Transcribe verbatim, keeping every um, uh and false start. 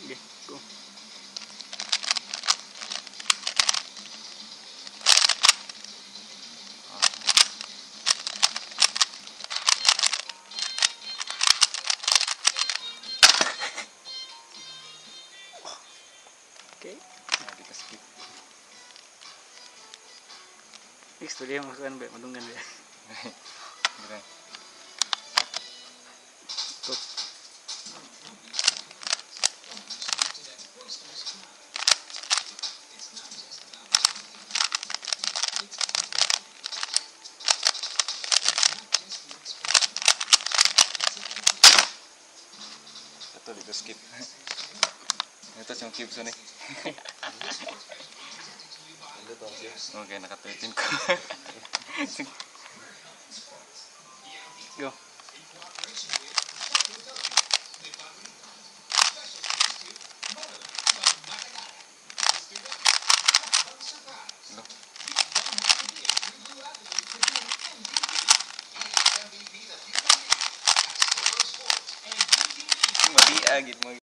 Sige, go. Oke. Nah, kita skip. Next tuh dia masukkan be, matungkan dia. Bener. Tuh. Betul itu skip. Itu cuma skip sini. Oke, nakatulitin ko. Go. Mali agit mo.